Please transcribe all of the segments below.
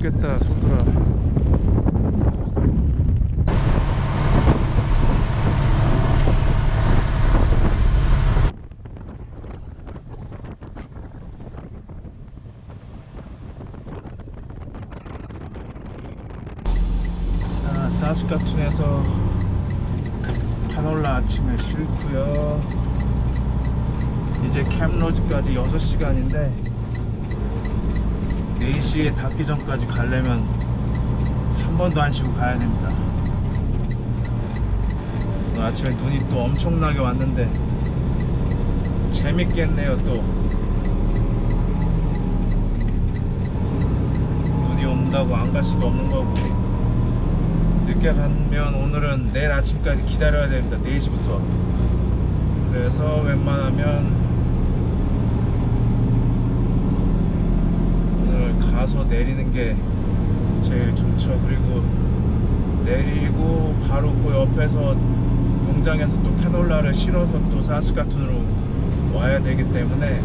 덥겠다 소들아. 자, 사스카툰에서 캐놀라 아침에 싣고요. 이제 캠로즈까지 6시간인데 4시에 닿기 전까지 가려면 한 번도 안 쉬고 가야 됩니다. 오늘 아침에 눈이 또 엄청나게 왔는데 재밌겠네요. 또 눈이 온다고 안 갈 수도 없는 거고, 늦게 가면 오늘은 내일 아침까지 기다려야 됩니다. 4시부터. 그래서 웬만하면 오늘 가서 내리는 게 제일 좋죠. 그리고 내리고 바로 그 옆에서 농장에서 또 캐놀라를 실어서 또 사스카툰으로 와야 되기 때문에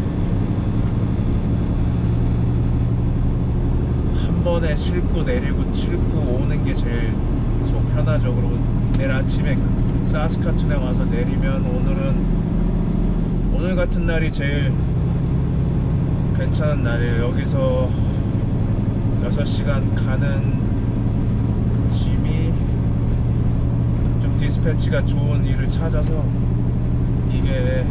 한 번에 싣고 내리고 싣고 오는 게 제일 속 편하죠. 그리고 내일 아침에 사스카툰에 와서 내리면 오늘 같은 날이 제일 괜찮은 날이에요. 여기서 6시간 가는 짐이 좀 디스패치가 좋은 일을 찾아서 이게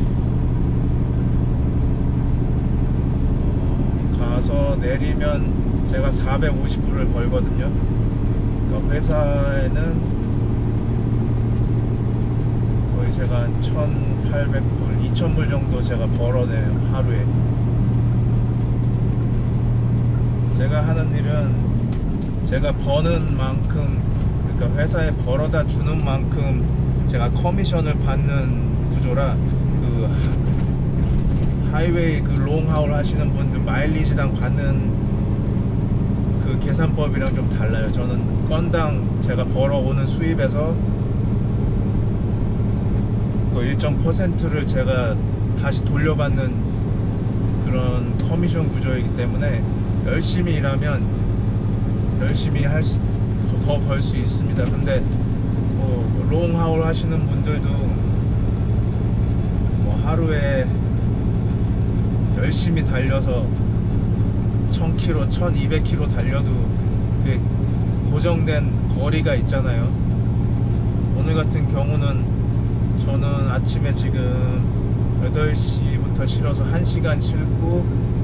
가서 내리면 제가 450불을 벌거든요. 그러니까 회사에는 거의 제가 1,800불, 2,000불 정도 제가 벌어내요, 하루에. 제가 하는 일은 제가 버는 만큼, 그러니까 회사에 벌어다 주는 만큼 제가 커미션을 받는 구조라, 그 하이웨이 그 롱하울 하시는 분들 마일리지당 받는 그 계산법이랑 좀 달라요. 저는 건당 제가 벌어오는 수입에서 그 일정 퍼센트를 제가 다시 돌려받는 그런 커미션 구조이기 때문에 열심히 일하면 열심히 더 벌 수 있습니다. 근데 뭐 롱하울 하시는 분들도 뭐 하루에 열심히 달려서 1000km, 1200km 달려도 그 고정된 거리가 있잖아요. 오늘 같은 경우는 저는 아침에 지금 8시부터 실어서 1시간 싣고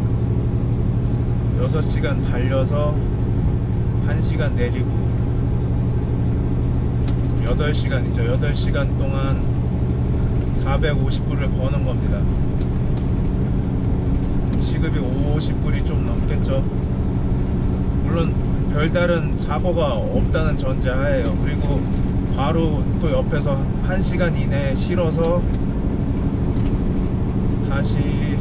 6시간 달려서 1시간 내리고 8시간이죠. 8시간 동안 450불을 버는 겁니다. 시급이 50불이 좀 넘겠죠. 물론 별다른 사고가 없다는 전제하에요. 그리고 바로 또 옆에서 1시간 이내에 실어서 다시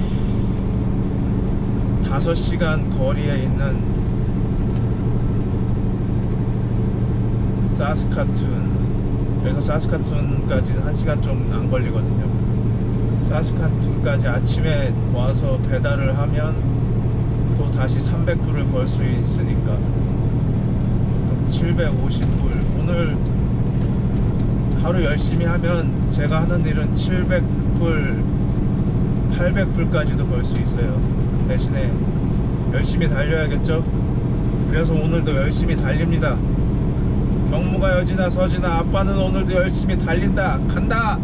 5시간 거리에 있는 사스카툰, 그래서 사스카툰까지는 1시간 좀 안 걸리거든요. 사스카툰까지 아침에 와서 배달을 하면 또 다시 300불을 벌 수 있으니까 또 750불. 오늘 하루 열심히 하면 제가 하는 일은 700불, 800불까지도 벌 수 있어요. 대신에 열심히 달려야겠죠. 그래서 오늘도 열심히 달립니다. 경무가 여지나 서지나 아빠는 오늘도 열심히 달린다. 간다.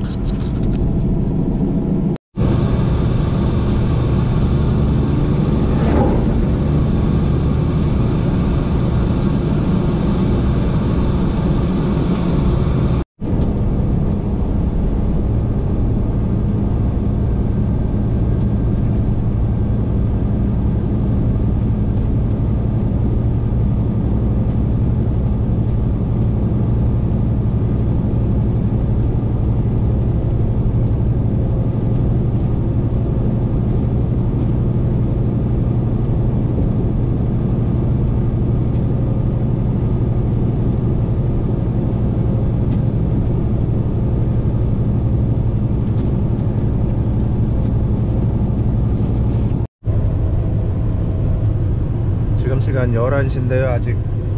시간 11시인데요. 아직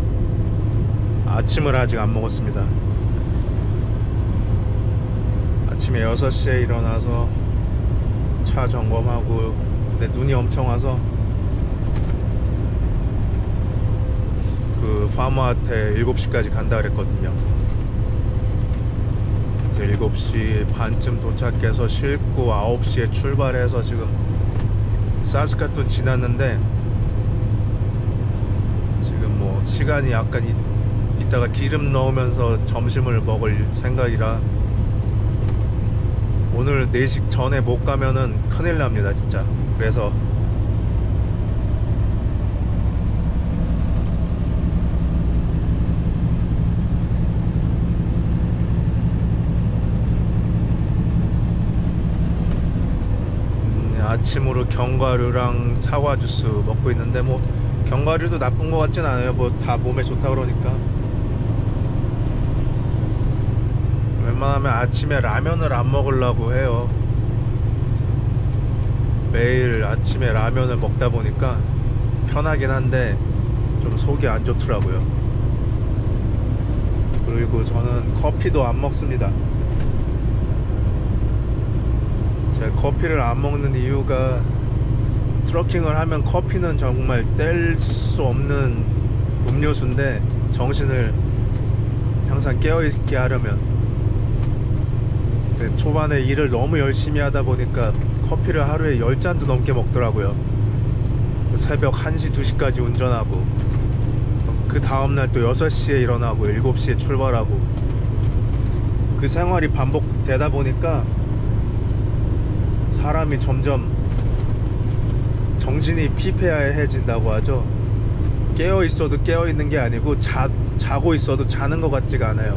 아침을 아직 안 먹었습니다. 아침에 6시에 일어나서 차 점검하고, 근데 눈이 엄청 와서 그 파머한테 7시까지 간다 그랬거든요. 그래서 7시 반쯤 도착해서 싣고 9시에 출발해서 지금 사스카툰 지났는데, 지금 뭐 시간이 약간 이따가 기름 넣으면서 점심을 먹을 생각이라 오늘 4시 전에 못 가면은 큰일 납니다 진짜. 그래서 아침으로 견과류랑 사과 주스 먹고 있는데, 뭐 견과류도 나쁜 것 같진 않아요. 뭐 다 몸에 좋다 그러니까. 웬만하면 아침에 라면을 안 먹으려고 해요. 매일 아침에 라면을 먹다 보니까 편하긴 한데 좀 속이 안 좋더라고요. 그리고 저는 커피도 안 먹습니다. 제가 커피를 안 먹는 이유가, 트러킹을 하면 커피는 정말 뗄 수 없는 음료수인데, 정신을 항상 깨어있게 하려면, 초반에 일을 너무 열심히 하다 보니까 커피를 하루에 10잔도 넘게 먹더라고요. 새벽 1시, 2시까지 운전하고, 그 다음날 또 6시에 일어나고 7시에 출발하고, 그 생활이 반복되다 보니까 사람이 점점 정신이 피폐해진다고 하죠. 깨어있어도 깨어있는 게 아니고 자고 있어도 자는 것 같지가 않아요.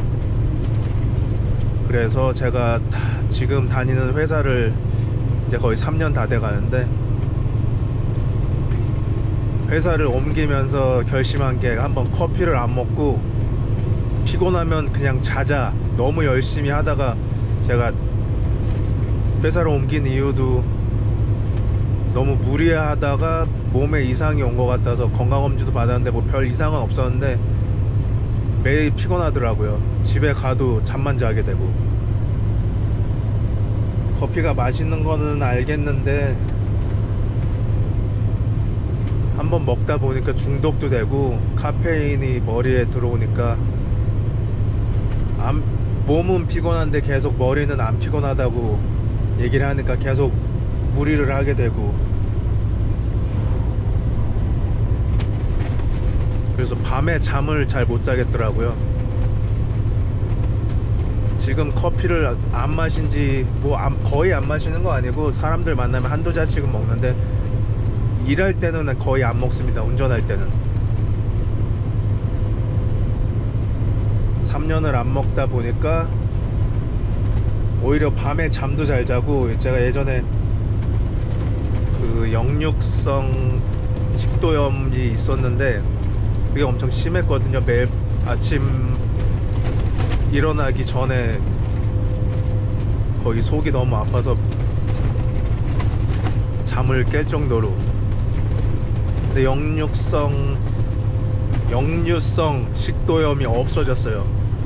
그래서 제가 지금 다니는 회사를 이제 거의 3년 다 돼 가는데, 회사를 옮기면서 결심한 게, 한번 커피를 안 먹고 피곤하면 그냥 자자. 너무 열심히 하다가, 제가 회사를 옮긴 이유도 너무 무리하다가 몸에 이상이 온 것 같아서 건강검진도 받았는데 뭐 별 이상은 없었는데 매일 피곤하더라고요. 집에 가도 잠만 자게 되고. 커피가 맛있는 거는 알겠는데 한번 먹다 보니까 중독도 되고, 카페인이 머리에 들어오니까 몸은 피곤한데 계속 머리는 안 피곤하다고 얘기를 하니까 계속 무리를 하게 되고, 그래서 밤에 잠을 잘 못 자겠더라고요. 지금 커피를 안 마신 지 뭐 거의 안 마시는 거 아니고, 사람들 만나면 한두 잔씩은 먹는데, 일할 때는 거의 안 먹습니다. 운전할 때는. 3년을 안 먹다 보니까 오히려 밤에 잠도 잘 자고, 제가 예전에 그 역류성 식도염이 있었는데 그게 엄청 심했거든요. 매일 아침 일어나기 전에 거의 속이 너무 아파서 잠을 깰 정도로. 근데 역류성 식도염이 없어졌어요.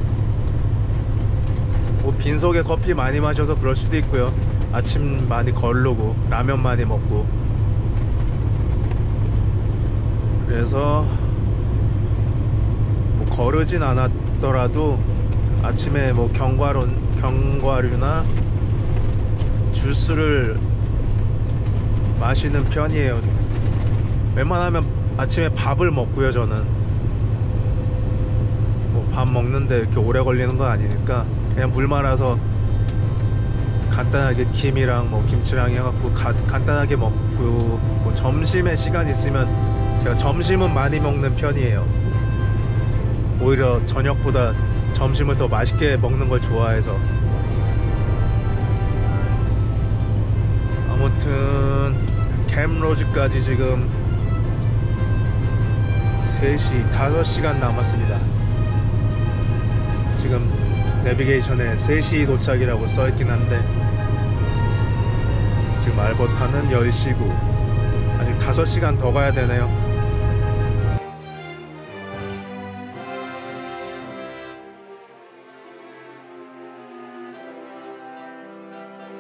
뭐 빈속에 커피 많이 마셔서 그럴 수도 있고요. 아침 많이 거르고 라면 많이 먹고. 그래서 뭐 거르진 않았더라도 아침에 뭐 견과류나 주스를 마시는 편이에요. 웬만하면 아침에 밥을 먹고요. 저는 뭐 밥 먹는데 이렇게 오래 걸리는 건 아니니까 그냥 물 말아서 간단하게 김이랑 뭐 김치랑 해갖고 간단하게 먹고, 뭐 점심에 시간 있으면 제가 점심은 많이 먹는 편이에요. 오히려 저녁보다 점심을 더 맛있게 먹는 걸 좋아해서. 아무튼 캠로즈까지 지금 5시간 남았습니다. 지금 내비게이션에 3시 도착이라고 써있긴 한데 지금 알버타는 10시고 아직 5시간 더 가야 되네요.